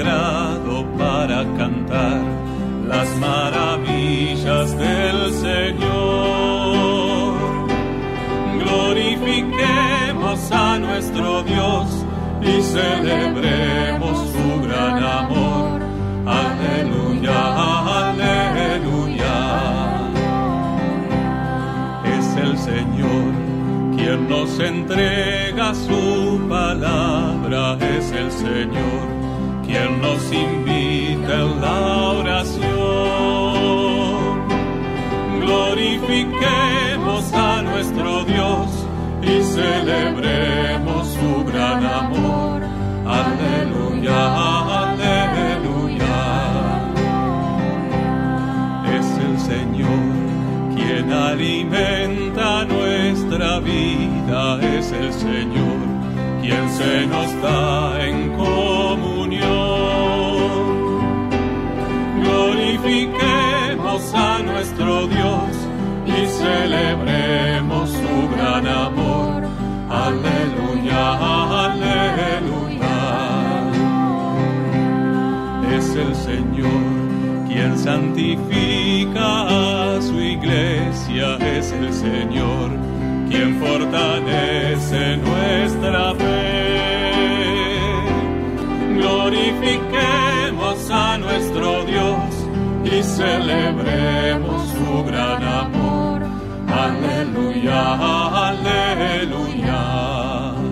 grado para cantar las maravillas del Señor. Glorifiquemos a nuestro Dios y celebremos su gran amor. Aleluya, aleluya. Es el Señor quien nos entrega su palabra, es el Señor quien nos invita en la oración. Glorifiquemos a nuestro Dios y celebremos su gran amor. Aleluya, aleluya. Es el Señor quien alimenta nuestra vida, es el Señor quien se nos da en comunión. Glorifiquemos a nuestro Dios y celebremos su gran amor. Aleluya, aleluya. Es el Señor quien santifica a su iglesia, es el Señor quien fortalece nuestra fe. Glorifiquemos a nuestro Dios y celebremos su gran amor. Aleluya, aleluya.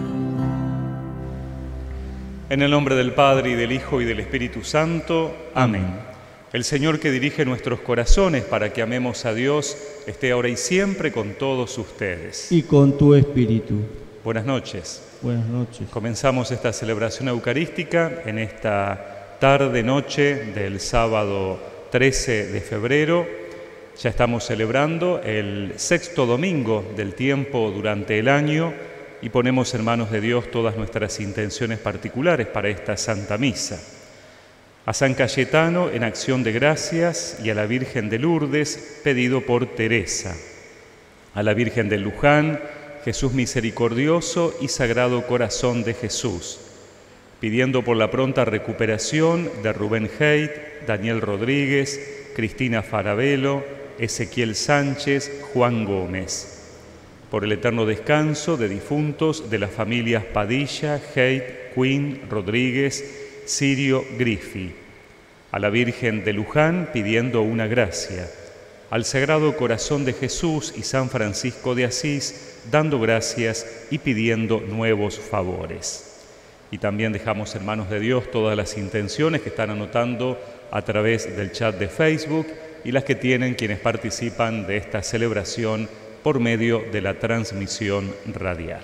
En el nombre del Padre, y del Hijo, y del Espíritu Santo. Amén. El Señor que dirige nuestros corazones para que amemos a Dios, esté ahora y siempre con todos ustedes. Y con tu espíritu. Buenas noches. Buenas noches. Comenzamos esta celebración eucarística en esta tarde-noche del sábado 13 de febrero. Ya estamos celebrando el sexto domingo del tiempo durante el año y ponemos en manos de Dios todas nuestras intenciones particulares para esta Santa Misa. A San Cayetano en acción de gracias y a la Virgen de Lourdes pedido por Teresa. A la Virgen de Luján, Jesús misericordioso y Sagrado Corazón de Jesús, pidiendo por la pronta recuperación de Rubén Heit, Daniel Rodríguez, Cristina Farabelo, Ezequiel Sánchez, Juan Gómez. Por el eterno descanso de difuntos de las familias Padilla, Heit, Quinn, Rodríguez, Sirio, Griffi. A la Virgen de Luján pidiendo una gracia. Al Sagrado Corazón de Jesús y San Francisco de Asís dando gracias y pidiendo nuevos favores. Y también dejamos en manos de Dios todas las intenciones que están anotando a través del chat de Facebook y las que tienen quienes participan de esta celebración por medio de la transmisión radial.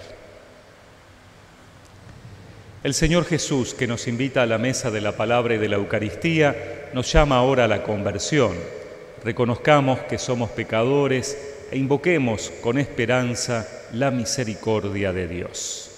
El Señor Jesús, que nos invita a la mesa de la palabra y de la Eucaristía, nos llama ahora a la conversión. Reconozcamos que somos pecadores e invoquemos con esperanza la misericordia de Dios.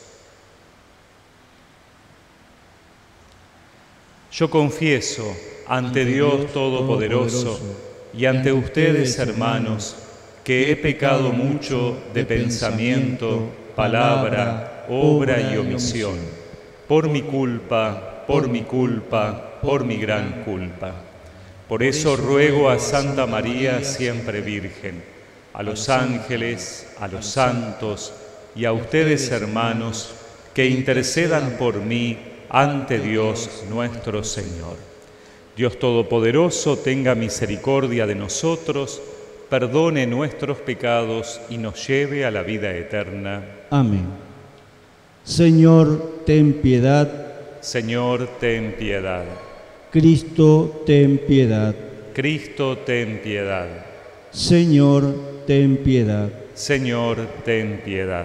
Yo confieso ante Dios Todopoderoso y ante ustedes, hermanos, que he pecado mucho de pensamiento, palabra, obra y omisión. Por mi culpa, por mi culpa, por mi gran culpa. Por eso ruego a Santa María, siempre Virgen, a los ángeles, a los santos y a ustedes, hermanos, que intercedan por mí ante Dios nuestro Señor. Dios Todopoderoso tenga misericordia de nosotros, perdone nuestros pecados y nos lleve a la vida eterna. Amén. Señor, ten piedad. Señor, ten piedad. Cristo, ten piedad. Cristo, ten piedad. Señor, ten piedad. Señor, ten piedad.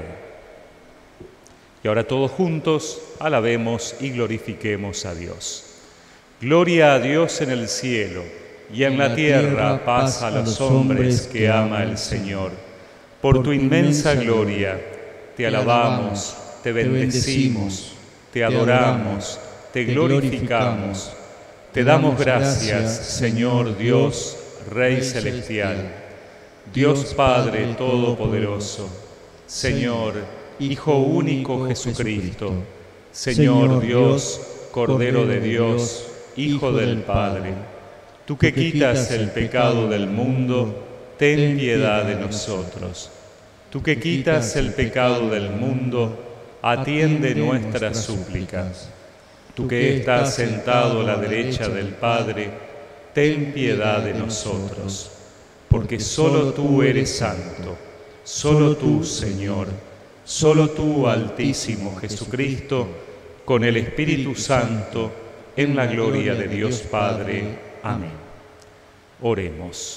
Y ahora todos juntos alabemos y glorifiquemos a Dios. Gloria a Dios en el cielo, y en la tierra paz a los hombres que ama el Señor. Por tu inmensa gloria, te alabamos, te bendecimos, te adoramos, te glorificamos. Te damos gracias, Señor Dios, Rey celestial, Dios Padre Todopoderoso, Señor, Hijo único Jesucristo, Señor Dios, Cordero de Dios, Hijo del Padre, tú que quitas el pecado del mundo, ten piedad de nosotros. Tú que quitas el pecado del mundo, atiende nuestras súplicas. Tú que estás sentado a la derecha del Padre, ten piedad de nosotros. Porque solo tú eres santo, solo tú, Señor, solo tú, Altísimo Jesucristo, con el Espíritu Santo, en la gloria de Dios Padre. Amén. Oremos.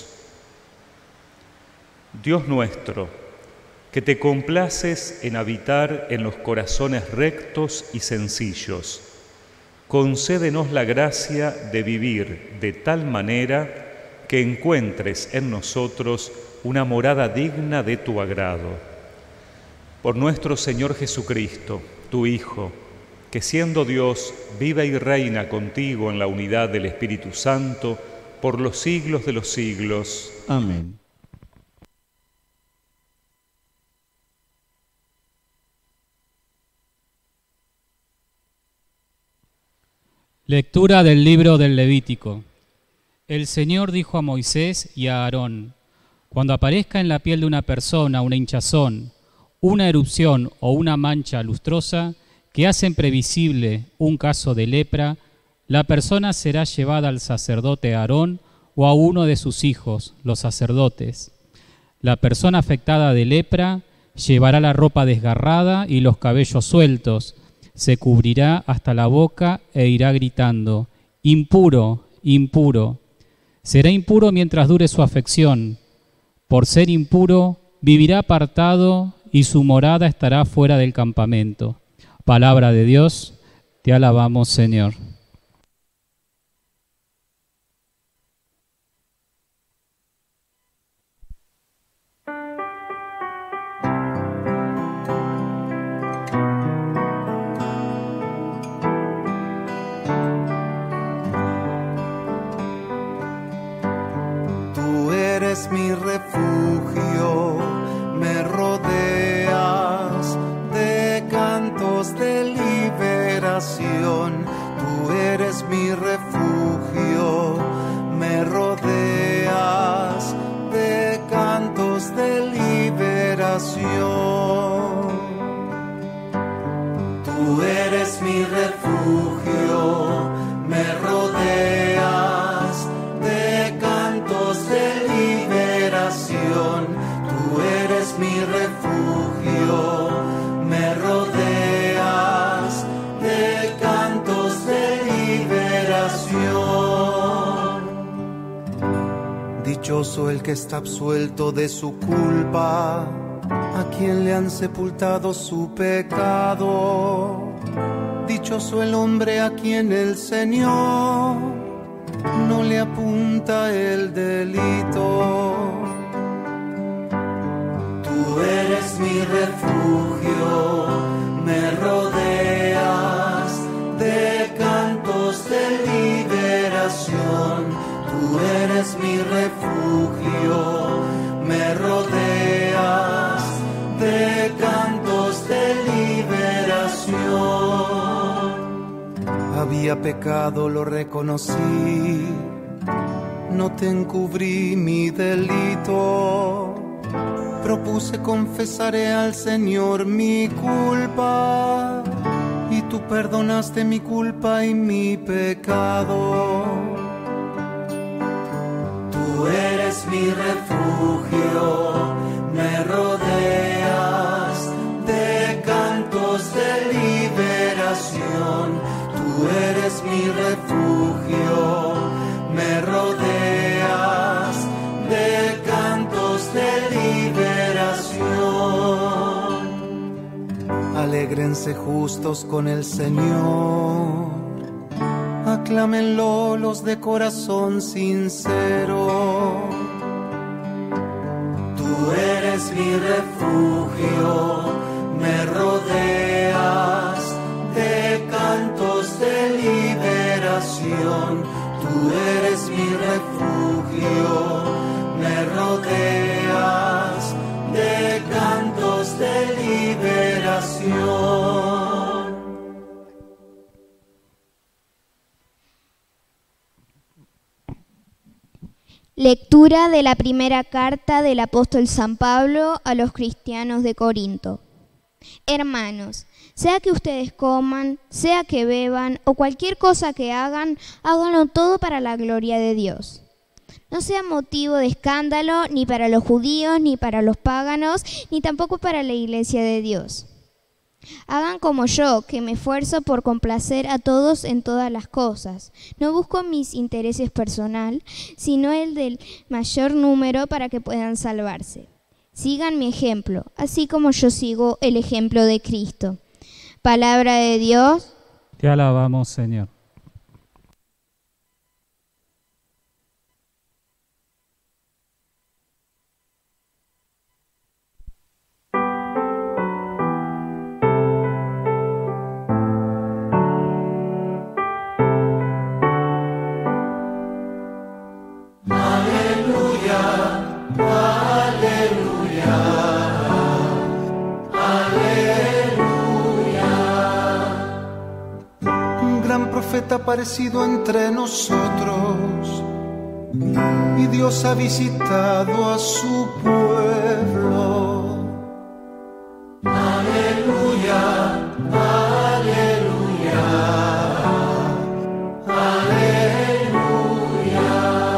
Dios nuestro, que te complaces en habitar en los corazones rectos y sencillos, concédenos la gracia de vivir de tal manera que encuentres en nosotros una morada digna de tu agrado. Por nuestro Señor Jesucristo, tu Hijo, que siendo Dios, vive y reina contigo en la unidad del Espíritu Santo, por los siglos de los siglos. Amén. Lectura del libro del Levítico. El Señor dijo a Moisés y a Aarón: cuando aparezca en la piel de una persona una hinchazón, una erupción o una mancha lustrosa que hacen previsible un caso de lepra, la persona será llevada al sacerdote Aarón o a uno de sus hijos, los sacerdotes. La persona afectada de lepra llevará la ropa desgarrada y los cabellos sueltos, se cubrirá hasta la boca e irá gritando: impuro, impuro. Será impuro mientras dure su afección. Por ser impuro, vivirá apartado y su morada estará fuera del campamento. Palabra de Dios, te alabamos, Señor. Mi refugio, me rodeas de cantos de liberación. Tú eres mi refugio, me rodeas de cantos de liberación. Tú eres mi refugio, me rodeas de cantos de liberación. Tú eres mi refugio, me rodeas de cantos de liberación. Dichoso el que está absuelto de su culpa, a quien le han sepultado su pecado. Dichoso el hombre a quien el Señor no le apunta el delito. Tú eres mi refugio, me rodeas de cantos de liberación. Tú eres mi refugio, me rodeas de cantos de liberación. Había pecado, lo reconocí, no te encubrí mi delito. Propuse, confesaré al Señor mi culpa, y tú perdonaste mi culpa y mi pecado. Tú eres mi refugio, me rodeas de cantos de liberación. Tú eres mi refugio, me rodeas de cantos de liberación. Alégrense justos con el Señor, aclámenlo los de corazón sincero. Tú eres mi refugio, me rodeas de cantos de liberación. Tú eres mi refugio, me rodeas de cantos de liberación. Lectura de la primera carta del apóstol San Pablo a los cristianos de Corinto. Hermanos, sea que ustedes coman, sea que beban o cualquier cosa que hagan, háganlo todo para la gloria de Dios. No sea motivo de escándalo ni para los judíos, ni para los paganos, ni tampoco para la iglesia de Dios. Hagan como yo, que me esfuerzo por complacer a todos en todas las cosas. No busco mis intereses personales, sino el del mayor número para que puedan salvarse. Sigan mi ejemplo, así como yo sigo el ejemplo de Cristo. Palabra de Dios. Te alabamos, Señor. Aparecido entre nosotros y Dios ha visitado a su pueblo. Aleluya, aleluya, aleluya.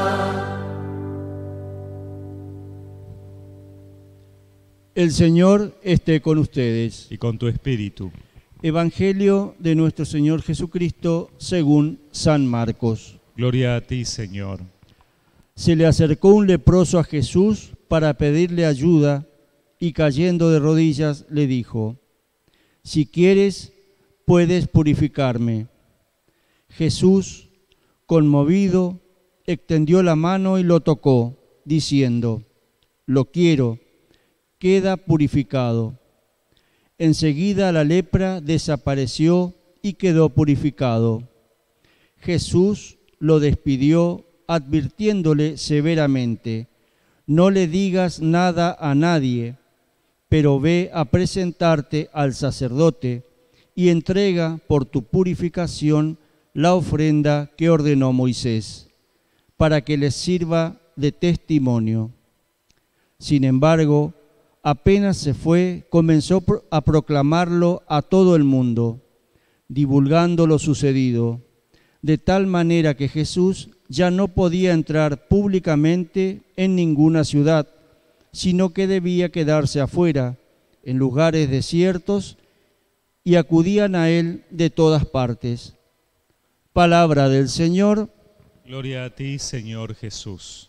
El Señor esté con ustedes. Y con tu espíritu. Evangelio de nuestro Señor Jesucristo según San Marcos. Gloria a ti, Señor. Se le acercó un leproso a Jesús para pedirle ayuda y cayendo de rodillas le dijo: si quieres, puedes purificarme. Jesús, conmovido, extendió la mano y lo tocó, diciendo: lo quiero, queda purificado. Enseguida la lepra desapareció y quedó purificado. Jesús lo despidió, advirtiéndole severamente: no le digas nada a nadie, pero ve a presentarte al sacerdote y entrega por tu purificación la ofrenda que ordenó Moisés, para que les sirva de testimonio. Sin embargo, apenas se fue, comenzó a proclamarlo a todo el mundo, divulgando lo sucedido, de tal manera que Jesús ya no podía entrar públicamente en ninguna ciudad, sino que debía quedarse afuera, en lugares desiertos, y acudían a él de todas partes. Palabra del Señor. Gloria a ti, Señor Jesús.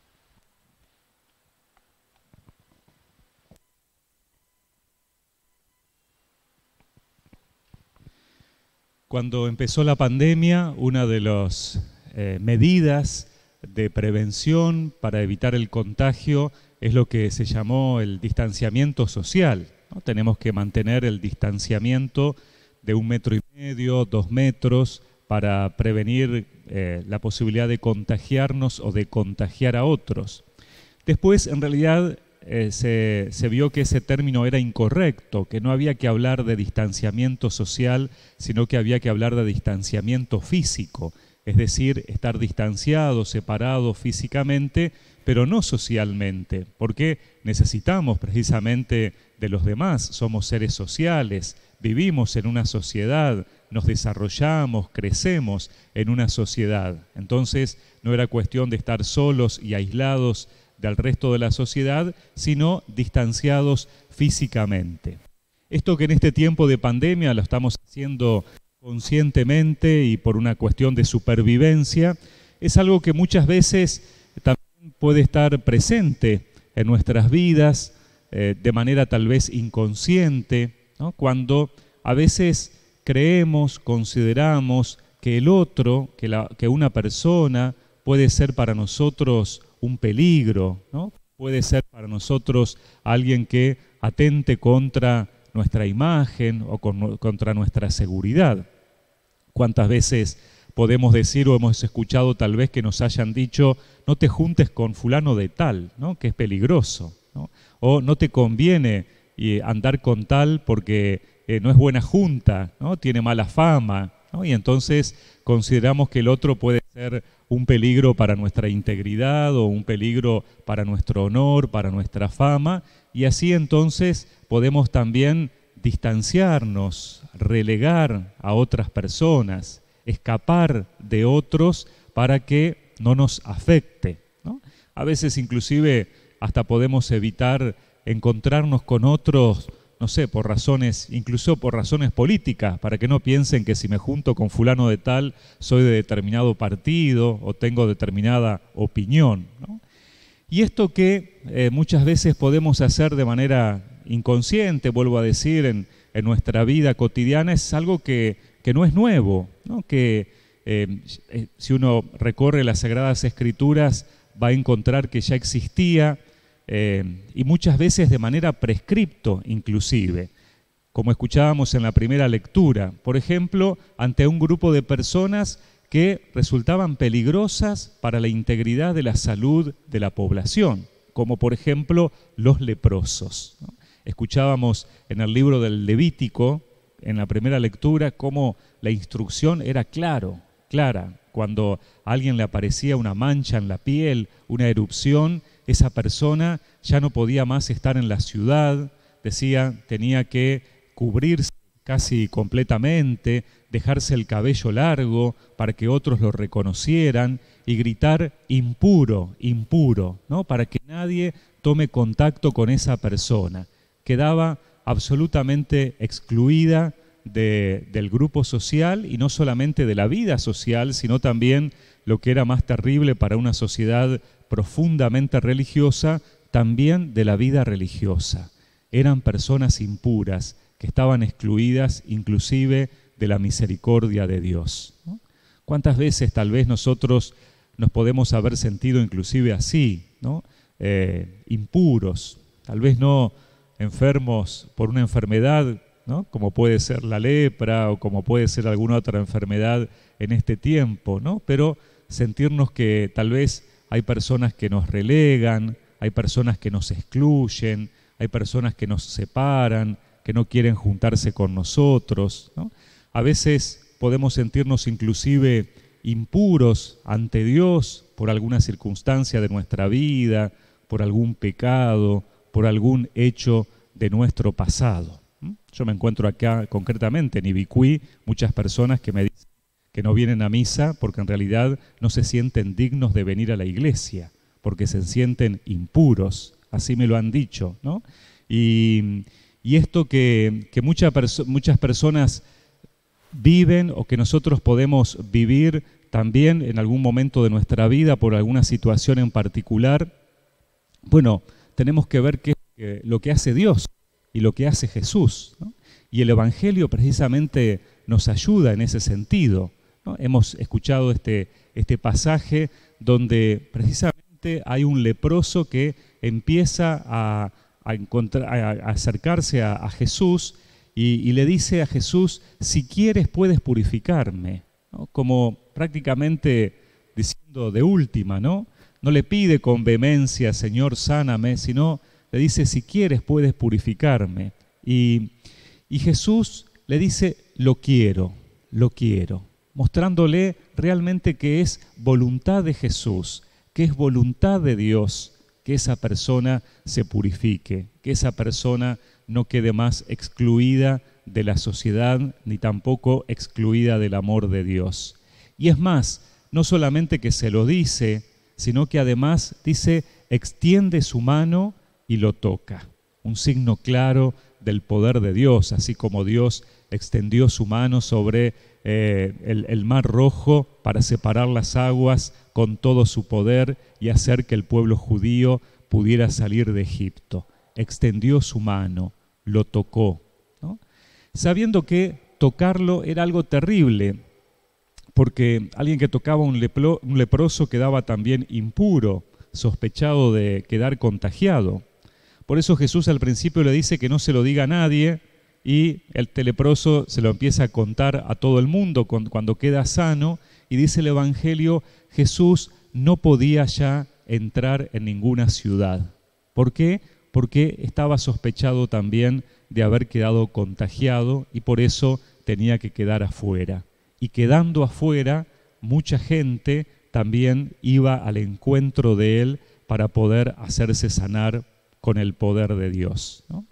Cuando empezó la pandemia, una de las medidas de prevención para evitar el contagio es lo que se llamó el distanciamiento social, ¿no? Tenemos que mantener el distanciamiento de 1,5 metros, 2 metros, para prevenir la posibilidad de contagiarnos o de contagiar a otros. Después, en realidad, se vio que ese término era incorrecto, que no había que hablar de distanciamiento social, sino que había que hablar de distanciamiento físico, es decir, estar distanciados, separados físicamente, pero no socialmente, porque necesitamos precisamente de los demás, somos seres sociales, vivimos en una sociedad, nos desarrollamos, crecemos en una sociedad. Entonces no era cuestión de estar solos y aislados del resto de la sociedad, sino distanciados físicamente. Esto que en este tiempo de pandemia lo estamos haciendo conscientemente y por una cuestión de supervivencia, es algo que muchas veces también puede estar presente en nuestras vidas de manera tal vez inconsciente, ¿no? Cuando a veces creemos, consideramos que el otro, que una persona puede ser para nosotros un peligro, ¿no? Puede ser para nosotros alguien que atente contra nuestra imagen o contra nuestra seguridad. ¿Cuántas veces podemos decir o hemos escuchado tal vez que nos hayan dicho: no te juntes con fulano de tal, ¿no? Que es peligroso, ¿no? O no te conviene andar con tal porque no es buena junta, ¿no? Tiene mala fama, ¿no? Y entonces consideramos que el otro puede ser un peligro para nuestra integridad o un peligro para nuestro honor, para nuestra fama, y así entonces podemos también distanciarnos, relegar a otras personas, escapar de otros para que no nos afecte, ¿no? A veces inclusive hasta podemos evitar encontrarnos con otros, no sé, incluso por razones políticas, para que no piensen que si me junto con fulano de tal, soy de determinado partido o tengo determinada opinión, ¿no? Y esto que muchas veces podemos hacer de manera inconsciente, vuelvo a decir, en nuestra vida cotidiana, es algo que no es nuevo, ¿no? Que si uno recorre las Sagradas Escrituras va a encontrar que ya existía, y muchas veces de manera prescripto inclusive, como escuchábamos en la primera lectura, por ejemplo, ante un grupo de personas que resultaban peligrosas para la integridad de la salud de la población, como por ejemplo los leprosos, ¿no? Escuchábamos en el libro del Levítico, en la primera lectura, cómo la instrucción era clara. Cuando a alguien le aparecía una mancha en la piel, una erupción, esa persona ya no podía más estar en la ciudad, tenía que cubrirse casi completamente, dejarse el cabello largo para que otros lo reconocieran y gritar impuro, impuro, ¿no? Para que nadie tome contacto con esa persona. Quedaba absolutamente excluida del grupo social, y no solamente de la vida social, sino también, lo que era más terrible para una sociedad profundamente religiosa, también de la vida religiosa. Eran personas impuras que estaban excluidas inclusive de la misericordia de Dios, ¿no? ¿Cuántas veces tal vez nosotros nos podemos haber sentido inclusive así, ¿no? Impuros, tal vez no enfermos por una enfermedad, ¿no? Como puede ser la lepra o como puede ser alguna otra enfermedad en este tiempo, ¿no? Pero sentirnos que tal vez hay personas que nos relegan, hay personas que nos excluyen, hay personas que nos separan, que no quieren juntarse con nosotros, ¿no? A veces podemos sentirnos inclusive impuros ante Dios por alguna circunstancia de nuestra vida, por algún pecado, por algún hecho de nuestro pasado. Yo me encuentro acá concretamente en Ibicuí muchas personas que me dicen que no vienen a misa porque en realidad no se sienten dignos de venir a la iglesia, porque se sienten impuros, así me lo han dicho, ¿no? Y esto que muchas personas viven o que nosotros podemos vivir también en algún momento de nuestra vida por alguna situación en particular, bueno, tenemos que ver qué es lo que hace Dios y lo que hace Jesús, ¿no? Y el Evangelio precisamente nos ayuda en ese sentido, ¿no? Hemos escuchado este pasaje donde precisamente hay un leproso que empieza a acercarse a Jesús y le dice a Jesús, si quieres puedes purificarme, ¿no? Como prácticamente diciendo de última, ¿no? No le pide con vehemencia, Señor, sáname, sino le dice, si quieres puedes purificarme. Y Jesús le dice, lo quiero, mostrándole realmente que es voluntad de Jesús, que es voluntad de Dios, que esa persona se purifique, que esa persona no quede más excluida de la sociedad, ni tampoco excluida del amor de Dios. Y es más, no solamente que se lo dice, sino que además dice, extiende su mano y lo toca. Un signo claro del poder de Dios, así como Dios extendió su mano sobre el Mar Rojo para separar las aguas con todo su poder y hacer que el pueblo judío pudiera salir de Egipto. Extendió su mano, lo tocó, ¿no? Sabiendo que tocarlo era algo terrible, porque alguien que tocaba un leproso quedaba también impuro, sospechado de quedar contagiado. Por eso Jesús al principio le dice que no se lo diga a nadie y el leproso se lo empieza a contar a todo el mundo cuando queda sano, y dice el Evangelio, Jesús no podía ya entrar en ninguna ciudad. ¿Por qué? Porque estaba sospechado también de haber quedado contagiado y por eso tenía que quedar afuera. Y quedando afuera mucha gente también iba al encuentro de él para poder hacerse sanar con el poder de Dios, ¿no?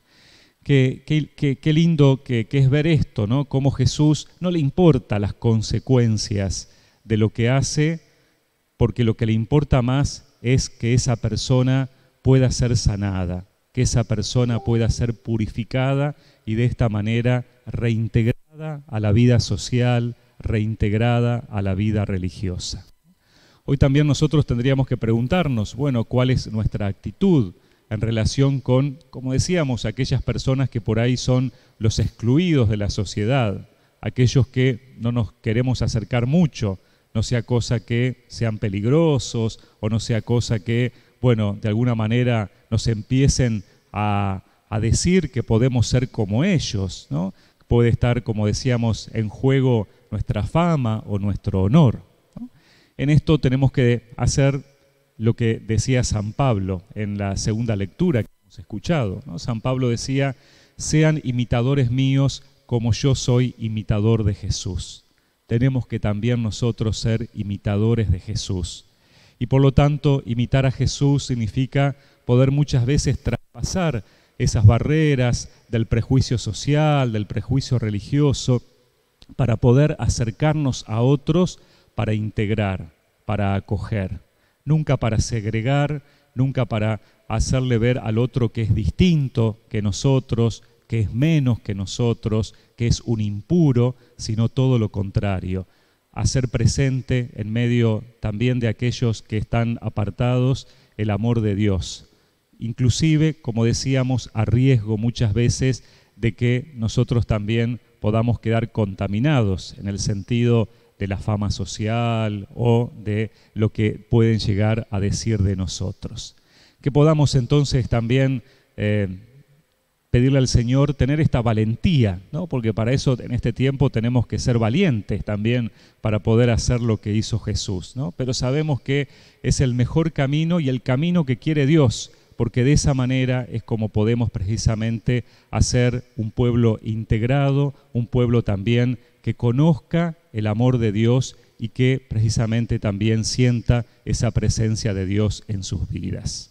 Qué lindo que es ver esto, ¿no? Cómo Jesús no le importa las consecuencias de lo que hace, porque lo que le importa más es que esa persona pueda ser sanada, que esa persona pueda ser purificada y de esta manera reintegrada a la vida social, reintegrada a la vida religiosa. Hoy también nosotros tendríamos que preguntarnos, bueno, ¿cuál es nuestra actitud en relación con, como decíamos, aquellas personas que por ahí son los excluidos de la sociedad, aquellos que no nos queremos acercar mucho, no sea cosa que sean peligrosos o no sea cosa que, bueno, de alguna manera nos empiecen a decir que podemos ser como ellos, ¿no? Puede estar, como decíamos, en juego nuestra fama o nuestro honor, ¿no? En esto tenemos que hacer lo que decía San Pablo en la segunda lectura que hemos escuchado, ¿no? San Pablo decía, sean imitadores míos como yo soy imitador de Jesús. Tenemos que también nosotros ser imitadores de Jesús. Y por lo tanto, imitar a Jesús significa poder muchas veces traspasar esas barreras del prejuicio social, del prejuicio religioso, para poder acercarnos a otros, para integrar, para acoger. Nunca para segregar, nunca para hacerle ver al otro que es distinto que nosotros, que es menos que nosotros, que es un impuro, sino todo lo contrario. Hacer presente en medio también de aquellos que están apartados el amor de Dios. Inclusive, como decíamos, a riesgo muchas veces de que nosotros también podamos quedar contaminados en el sentido de la fama social o de lo que pueden llegar a decir de nosotros. Que podamos entonces también pedirle al Señor tener esta valentía, ¿no? Porque para eso en este tiempo tenemos que ser valientes también para poder hacer lo que hizo Jesús, ¿no? Pero sabemos que es el mejor camino y el camino que quiere Dios, porque de esa manera es como podemos precisamente hacer un pueblo integrado, un pueblo también que conozca el amor de Dios y que precisamente también sienta esa presencia de Dios en sus vidas.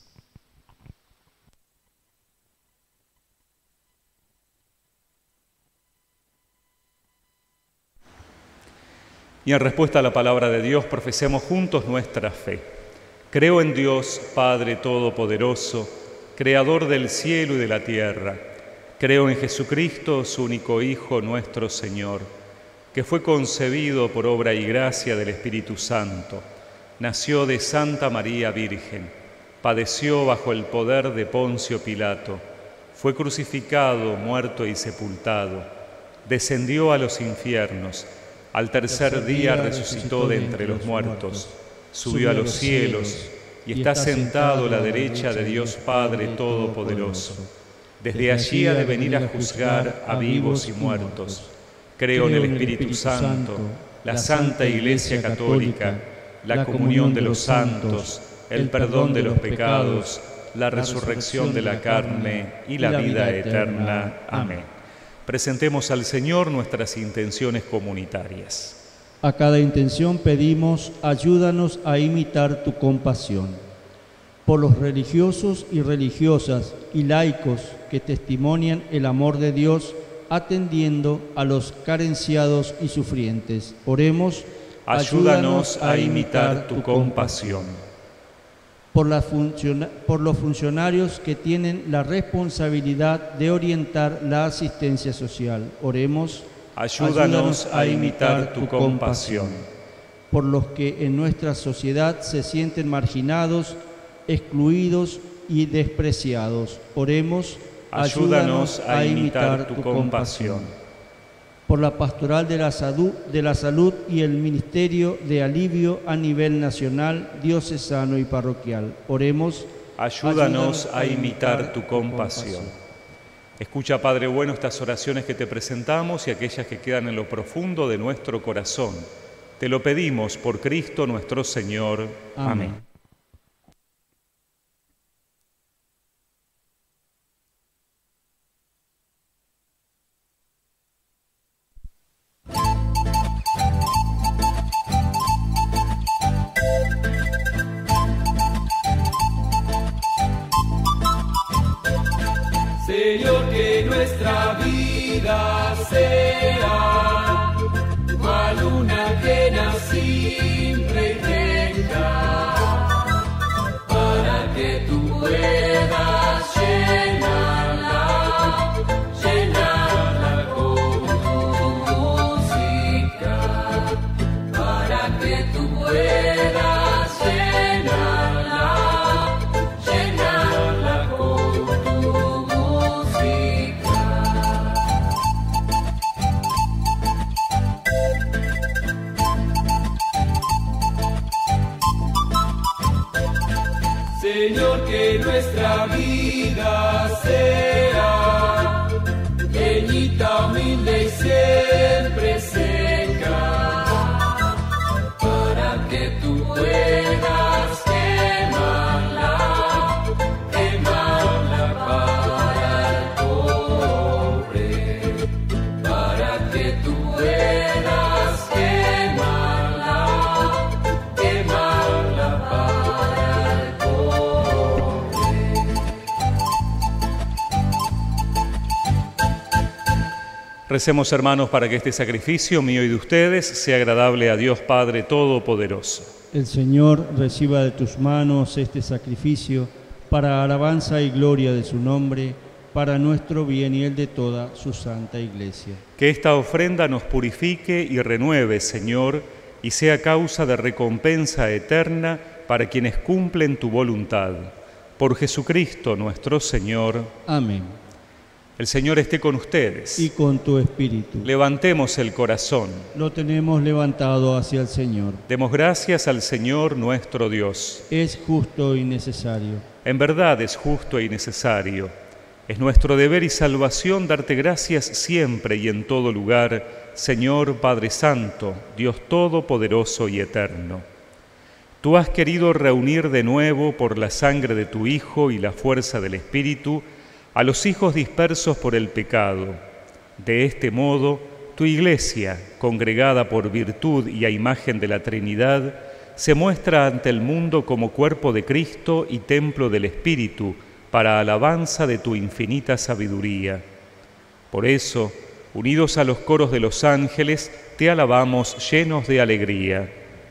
Y en respuesta a la palabra de Dios, profesemos juntos nuestra fe. Creo en Dios, Padre Todopoderoso, Creador del cielo y de la tierra. Creo en Jesucristo, su único Hijo, nuestro Señor, que fue concebido por obra y gracia del Espíritu Santo. Nació de Santa María Virgen, padeció bajo el poder de Poncio Pilato, fue crucificado, muerto y sepultado, descendió a los infiernos, al tercer día resucitó de entre los muertos, subió a los cielos y está sentado a la derecha de Dios Padre Todopoderoso. Desde allí ha de venir a juzgar a vivos y muertos. Creo en el Espíritu Santo, la Santa Iglesia Católica, la comunión de los santos, el perdón de los pecados, la resurrección de la carne y la vida eterna. Amén. Presentemos al Señor nuestras intenciones comunitarias. A cada intención pedimos, ayúdanos a imitar tu compasión. Por los religiosos y religiosas y laicos que testimonian el amor de Dios, atendiendo a los carenciados y sufrientes. Oremos, ayúdanos a imitar tu compasión. Por los funcionarios que tienen la responsabilidad de orientar la asistencia social. Oremos, ayúdanos a imitar tu compasión. Por los que en nuestra sociedad se sienten marginados, excluidos y despreciados. Oremos, ayúdanos a imitar tu compasión. Por la pastoral de la salud y el ministerio de alivio a nivel nacional, diocesano y parroquial. Oremos, ayúdanos a imitar tu compasión. Escucha, Padre bueno, estas oraciones que te presentamos y aquellas que quedan en lo profundo de nuestro corazón. Te lo pedimos por Cristo nuestro Señor. Amén. Señor, que nuestra vida sea cual una llena simple y recta, para que tú puedas llenarla con tu música, para que tú puedas llenarla con tu música. Señor, que nuestra vida sea llenita, humilde y siempre seca, para que tú puedas quemarla para el pobre, para que tú puedas quemarla para el pobre. Recemos, hermanos, para que este sacrificio mío y de ustedes sea agradable a Dios Padre Todopoderoso. El Señor reciba de tus manos este sacrificio para alabanza y gloria de su nombre, para nuestro bien y el de toda su santa Iglesia. Que esta ofrenda nos purifique y renueve, Señor, y sea causa de recompensa eterna para quienes cumplen tu voluntad. Por Jesucristo nuestro Señor. Amén. El Señor esté con ustedes. Y con tu espíritu. Levantemos el corazón. Lo tenemos levantado hacia el Señor. Demos gracias al Señor nuestro Dios. Es justo y necesario. En verdad es justo y necesario. Es nuestro deber y salvación darte gracias siempre y en todo lugar, Señor Padre Santo, Dios Todopoderoso y Eterno. Tú has querido reunir de nuevo por la sangre de tu Hijo y la fuerza del Espíritu a los hijos dispersos por el pecado. De este modo, tu Iglesia, congregada por virtud y a imagen de la Trinidad, se muestra ante el mundo como cuerpo de Cristo y templo del Espíritu, para alabanza de tu infinita sabiduría. Por eso, unidos a los coros de los ángeles, te alabamos llenos de alegría.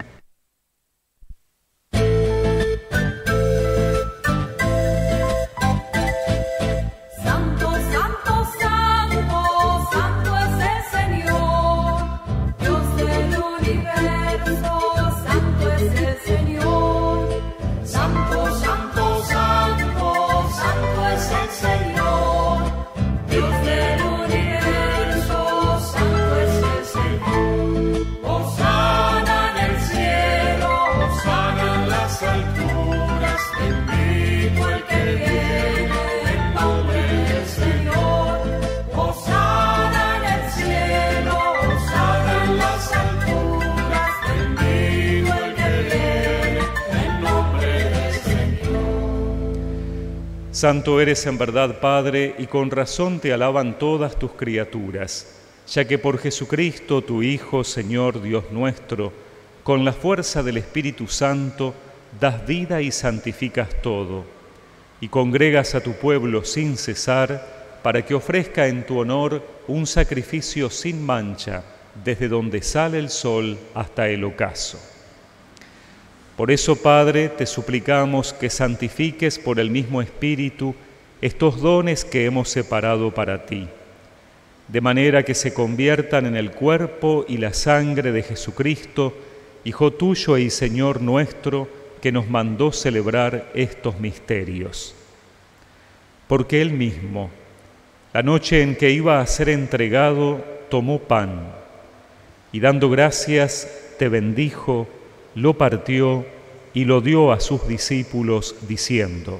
Santo eres en verdad, Padre, y con razón te alaban todas tus criaturas, ya que por Jesucristo, tu Hijo, Señor Dios nuestro, con la fuerza del Espíritu Santo, das vida y santificas todo, y congregas a tu pueblo sin cesar, para que ofrezca en tu honor un sacrificio sin mancha, desde donde sale el sol hasta el ocaso. Por eso, Padre, te suplicamos que santifiques por el mismo Espíritu estos dones que hemos separado para ti, de manera que se conviertan en el cuerpo y la sangre de Jesucristo, Hijo tuyo y Señor nuestro, que nos mandó celebrar estos misterios. Porque Él mismo, la noche en que iba a ser entregado, tomó pan, y dando gracias, te bendijo, lo partió y lo dio a sus discípulos, diciendo: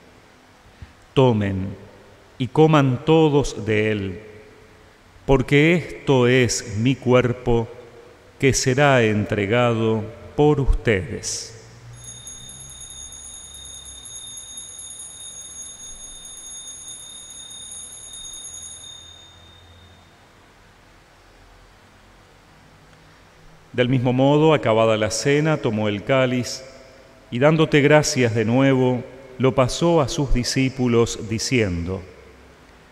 Tomen y coman todos de él, porque esto es mi cuerpo, que será entregado por ustedes. Del mismo modo, acabada la cena, tomó el cáliz y, dándote gracias de nuevo, lo pasó a sus discípulos, diciendo: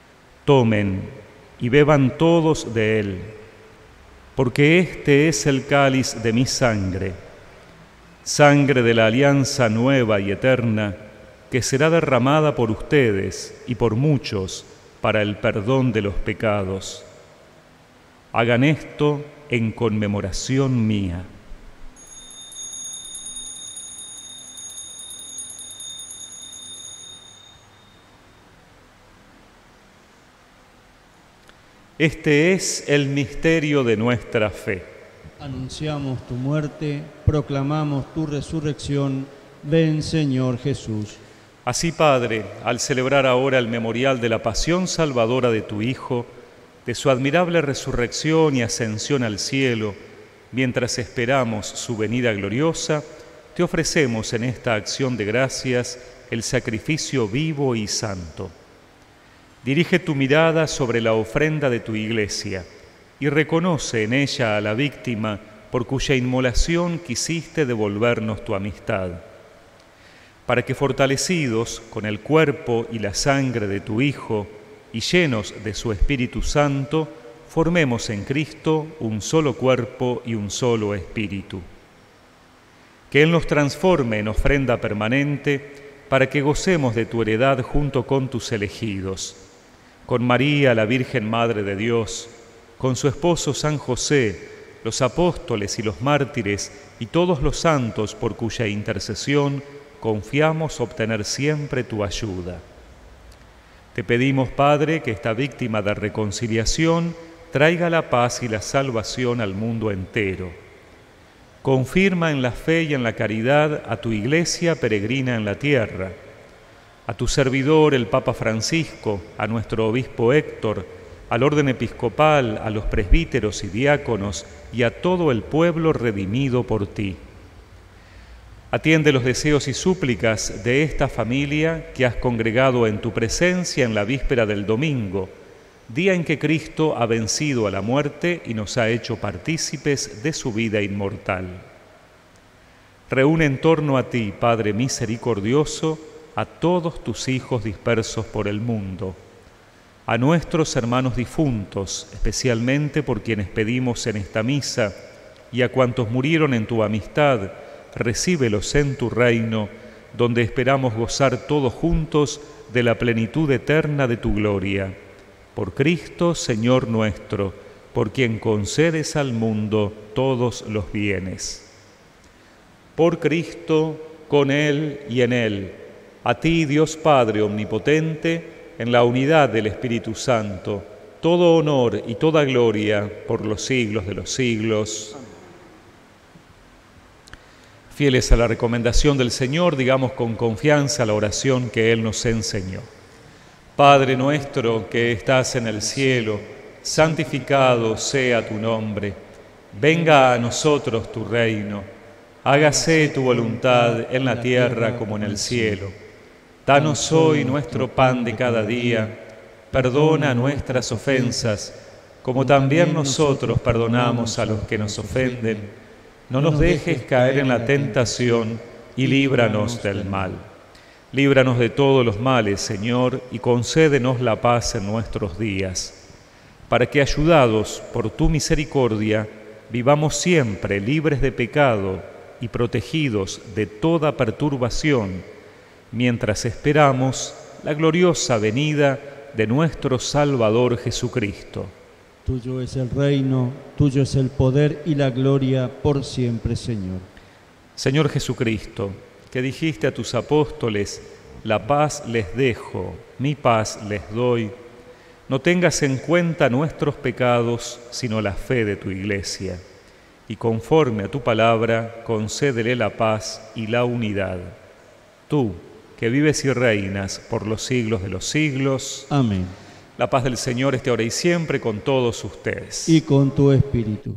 Tomen y beban todos de él, porque este es el cáliz de mi sangre, sangre de la alianza nueva y eterna, que será derramada por ustedes y por muchos para el perdón de los pecados. Hagan esto en conmemoración mía. Este es el misterio de nuestra fe. Anunciamos tu muerte, proclamamos tu resurrección. Ven, Señor Jesús. Así, Padre, al celebrar ahora el memorial de la pasión salvadora de tu Hijo, de su admirable resurrección y ascensión al cielo, mientras esperamos su venida gloriosa, te ofrecemos en esta acción de gracias el sacrificio vivo y santo. Dirige tu mirada sobre la ofrenda de tu Iglesia y reconoce en ella a la víctima por cuya inmolación quisiste devolvernos tu amistad, para que fortalecidos con el cuerpo y la sangre de tu Hijo y llenos de su Espíritu Santo, formemos en Cristo un solo cuerpo y un solo espíritu. Que Él nos transforme en ofrenda permanente para que gocemos de tu heredad junto con tus elegidos, con María, la Virgen Madre de Dios, con su esposo San José, los apóstoles y los mártires y todos los santos por cuya intercesión confiamos obtener siempre tu ayuda. Te pedimos, Padre, que esta víctima de reconciliación traiga la paz y la salvación al mundo entero. Confirma en la fe y en la caridad a tu Iglesia peregrina en la tierra, a tu servidor el Papa Francisco, a nuestro obispo Héctor, al orden episcopal, a los presbíteros y diáconos y a todo el pueblo redimido por ti. Atiende los deseos y súplicas de esta familia que has congregado en tu presencia en la víspera del domingo, día en que Cristo ha vencido a la muerte y nos ha hecho partícipes de su vida inmortal. Reúne en torno a ti, Padre misericordioso, a todos tus hijos dispersos por el mundo, a nuestros hermanos difuntos, especialmente por quienes pedimos en esta misa, y a cuantos murieron en tu amistad, recíbelos en tu reino, donde esperamos gozar todos juntos de la plenitud eterna de tu gloria. Por Cristo, Señor nuestro, por quien concedes al mundo todos los bienes. Por Cristo, con Él y en Él, a ti, Dios Padre omnipotente, en la unidad del Espíritu Santo, todo honor y toda gloria por los siglos de los siglos. Fieles a la recomendación del Señor, digamos con confianza la oración que Él nos enseñó. Padre nuestro que estás en el cielo, santificado sea tu nombre. Venga a nosotros tu reino. Hágase tu voluntad en la tierra como en el cielo. Danos hoy nuestro pan de cada día. Perdona nuestras ofensas, como también nosotros perdonamos a los que nos ofenden. No nos dejes caer en la tentación y líbranos del mal. Líbranos de todos los males, Señor, y concédenos la paz en nuestros días, para que, ayudados por tu misericordia, vivamos siempre libres de pecado y protegidos de toda perturbación, mientras esperamos la gloriosa venida de nuestro Salvador Jesucristo. Tuyo es el reino, tuyo es el poder y la gloria por siempre, Señor. Señor Jesucristo, que dijiste a tus apóstoles, la paz les dejo, mi paz les doy, no tengas en cuenta nuestros pecados, sino la fe de tu Iglesia, y conforme a tu palabra, concédele la paz y la unidad. Tú, que vives y reinas por los siglos de los siglos. Amén. La paz del Señor esté ahora y siempre con todos ustedes. Y con tu espíritu.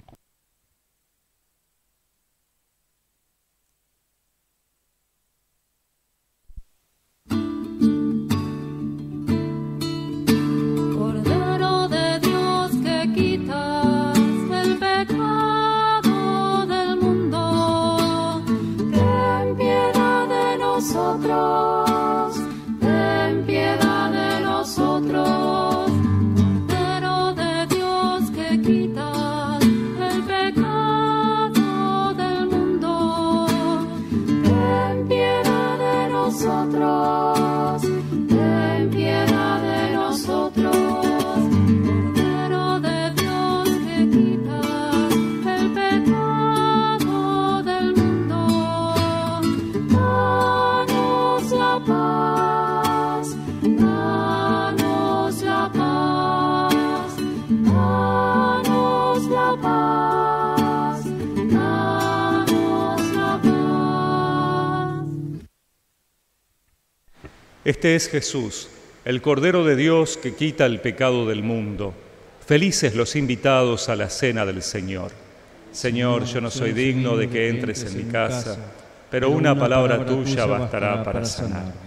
Cordero de Dios que quitas el pecado del mundo, ten piedad de nosotros, ten piedad de nosotros. ten piedad de nosotros. Cordero de Dios que quitas el pecado del mundo, danos la paz, danos la paz, danos la paz, danos la paz. Este es Jesús, el Cordero de Dios que quita el pecado del mundo. Felices los invitados a la cena del Señor. Señor, yo no soy digno de que entres en mi casa, pero una palabra tuya bastará para sanarme.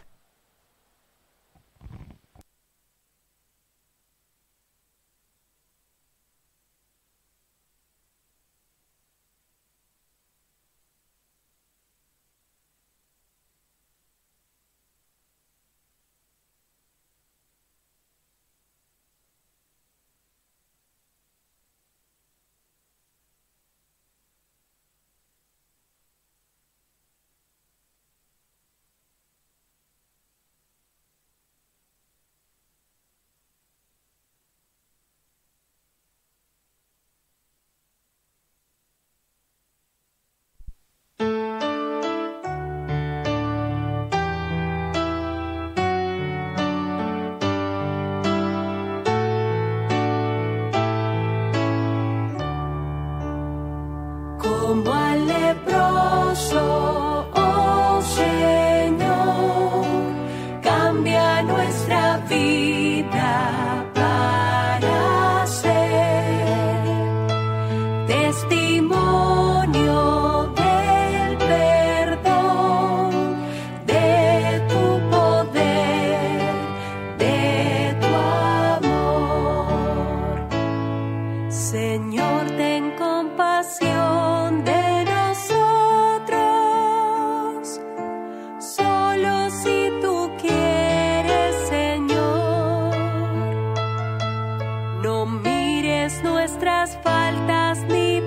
Como al leproso, oh Señor, cambia nuestra vida para ser testimonio del perdón, de tu poder, de tu amor. Señor, ten compasión de nosotros, solo si tú quieres, Señor. No mires nuestras faltas ni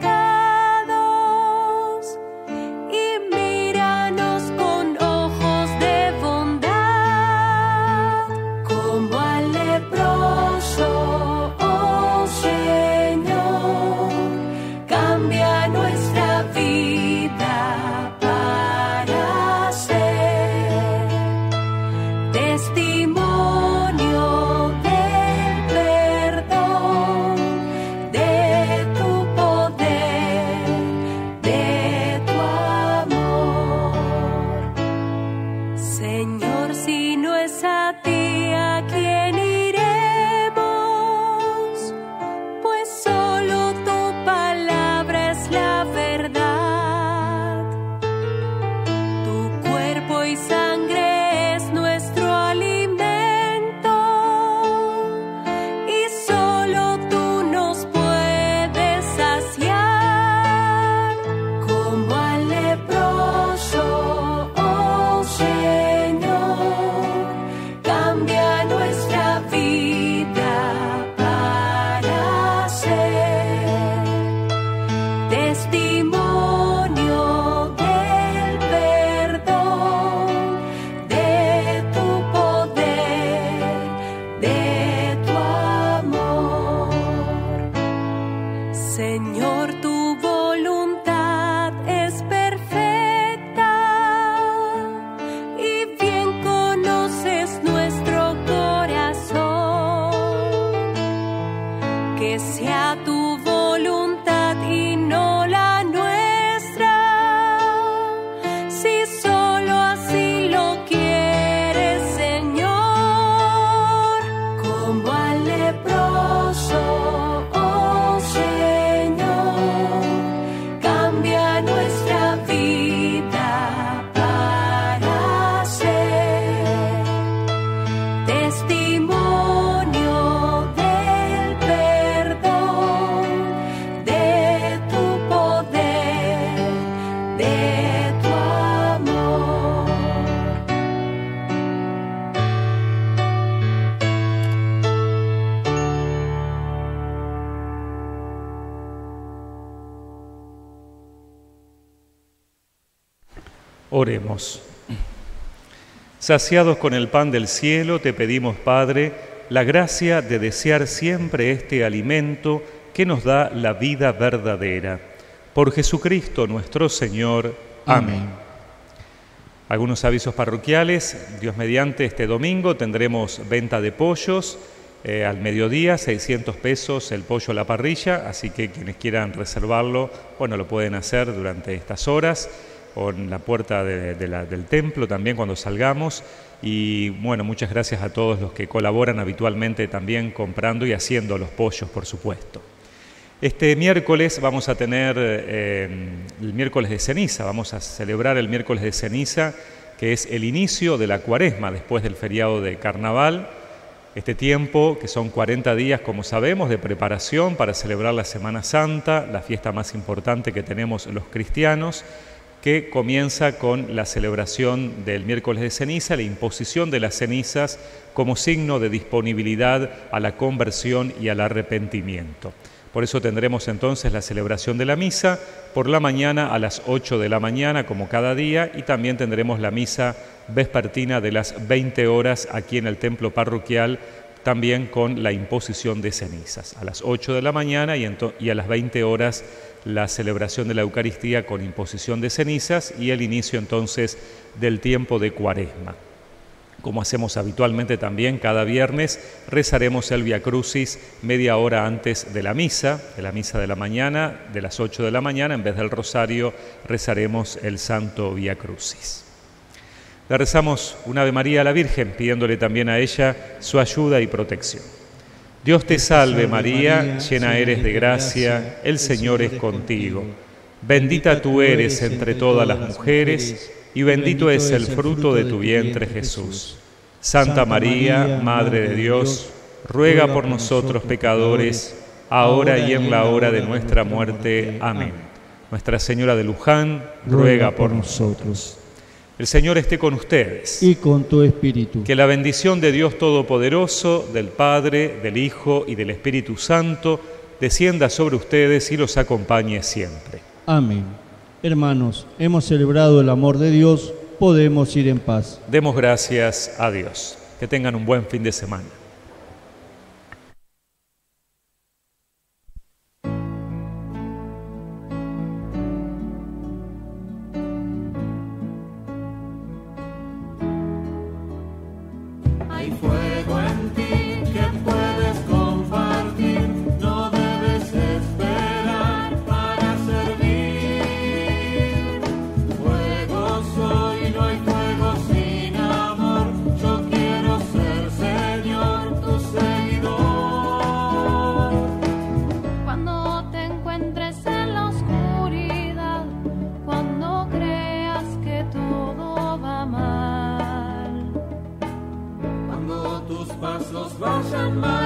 pecados, y míranos con ojos de bondad, como al leproso, oh Señor, cambia nuestra vida para ser testimonio del perdón, de tu poder, de tu amor. Señor, si no es a ti, ¿a quién iremos? Pues solo tu palabra es la verdad. Tu cuerpo y sangre es nuestro alimento, y solo tú nos puedes saciar. Como al leproso, oh Señor, cambia nuestra vida para ser testimonio del perdón, de tu poder, de tu amor. Señor, tu voluntad es perfecta, y bien conoces nuestro corazón. Que sea tu voluntad y no la nuestra, si solo así lo quieres, Señor. Como al leproso, oh Señor, cambia nuestra vida para ser testimonio del perdón, de tu poder, de tu amor. Oremos. Saciados con el pan del cielo, te pedimos, Padre, la gracia de desear siempre este alimento que nos da la vida verdadera. Por Jesucristo nuestro Señor. Amén. Algunos avisos parroquiales. Dios mediante, este domingo tendremos venta de pollos. Al mediodía, 600 pesos el pollo a la parrilla, así que quienes quieran reservarlo, bueno, lo pueden hacer durante estas horas o en la puerta del templo también cuando salgamos. Y bueno, muchas gracias a todos los que colaboran habitualmente también comprando y haciendo los pollos, por supuesto. Este miércoles vamos a tener el miércoles de ceniza, vamos a celebrar el miércoles de ceniza, que es el inicio de la Cuaresma después del feriado de Carnaval. Este tiempo, que son 40 días, como sabemos, de preparación para celebrar la Semana Santa, la fiesta más importante que tenemos los cristianos, que comienza con la celebración del miércoles de ceniza, la imposición de las cenizas como signo de disponibilidad a la conversión y al arrepentimiento. Por eso tendremos entonces la celebración de la misa por la mañana a las 8 de la mañana, como cada día, y también tendremos la misa vespertina de las 20 horas aquí en el templo parroquial, también con la imposición de cenizas. A las 8 de la mañana y a las 20 horas la celebración de la Eucaristía con imposición de cenizas y el inicio entonces del tiempo de Cuaresma. Como hacemos habitualmente también, cada viernes rezaremos el Vía Crucis media hora antes de la misa de la mañana, de las 8 de la mañana. En vez del rosario rezaremos el Santo Vía Crucis. Le rezamos un Ave María a la Virgen, pidiéndole también a ella su ayuda y protección. Dios te salve María, llena eres de gracia, el Señor es contigo. Bendita tú eres entre todas las mujeres, y bendito es el fruto de tu vientre, Jesús. Santa María, Madre de Dios, ruega por nosotros pecadores, ahora y en la hora de nuestra muerte. Amén. Nuestra Señora de Luján, ruega por nosotros. El Señor esté con ustedes. Y con tu espíritu. Que la bendición de Dios Todopoderoso, del Padre, del Hijo y del Espíritu Santo, descienda sobre ustedes y los acompañe siempre. Amén. Hermanos, hemos celebrado el amor de Dios, podemos ir en paz. Demos gracias a Dios. Que tengan un buen fin de semana. Hay fuego en ti que puedes compartir, no debes esperar para servir. Fuego soy, no hay fuego sin amor, yo quiero ser, Señor, tu seguidor. Cuando te encuentres en la oscuridad, cuando creas que todo va mal, Cuando tus pasos vayan mal.